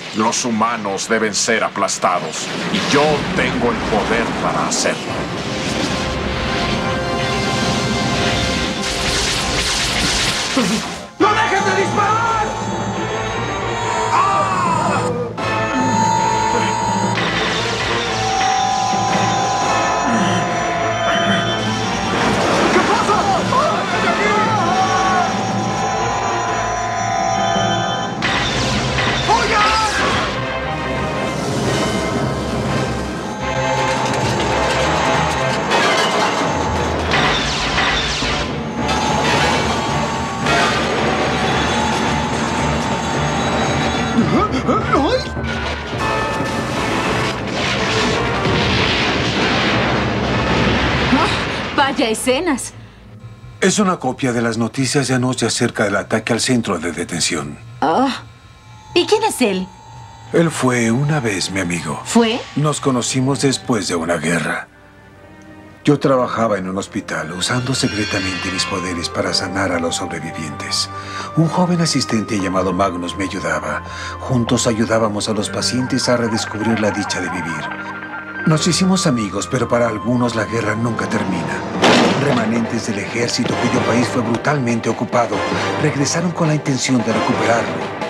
Los humanos deben ser aplastados, y yo tengo el poder para hacerlo. ¡No dejes de disparar! ¿Qué pasa? Vaya escenas. Es una copia de las noticias de anoche acerca del ataque al centro de detención. ¿Y quién es él? Él fue una vez mi amigo. ¿Fue? Nos conocimos después de una guerra. Yo trabajaba en un hospital usando secretamente mis poderes para sanar a los sobrevivientes. Un joven asistente llamado Magnus me ayudaba. Juntos ayudábamos a los pacientes a redescubrir la dicha de vivir. Nos hicimos amigos, pero para algunos la guerra nunca termina. Remanentes del ejército cuyo país fue brutalmente ocupado regresaron con la intención de recuperarlo.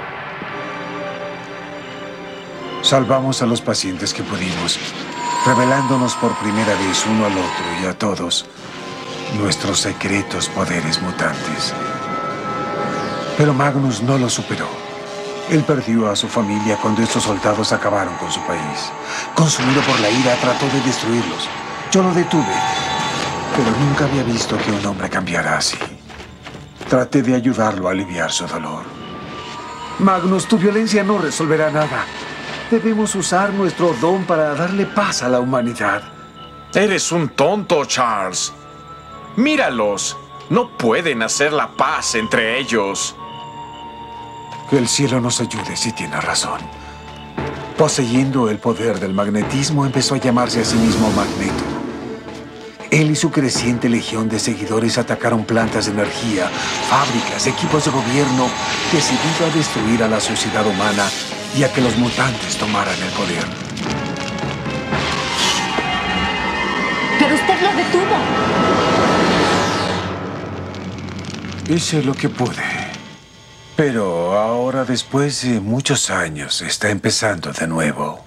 Salvamos a los pacientes que pudimos, revelándonos por primera vez uno al otro y a todos nuestros secretos poderes mutantes. Pero Magnus no lo superó. Él perdió a su familia cuando estos soldados acabaron con su país. Consumido por la ira, trató de destruirlos. Yo lo detuve, pero nunca había visto que un hombre cambiara así. Traté de ayudarlo a aliviar su dolor. Magnus, tu violencia no resolverá nada. Debemos usar nuestro don para darle paz a la humanidad. Eres un tonto, Charles. Míralos. No pueden hacer la paz entre ellos. Que el cielo nos ayude si tiene razón. Poseyendo el poder del magnetismo, empezó a llamarse a sí mismo Magneto. Él y su creciente legión de seguidores atacaron plantas de energía, fábricas, equipos de gobierno, decidido a destruir a la sociedad humana y a que los mutantes tomaran el poder. Pero usted lo detuvo. Hice lo que pude. Pero ahora, después de muchos años, está empezando de nuevo.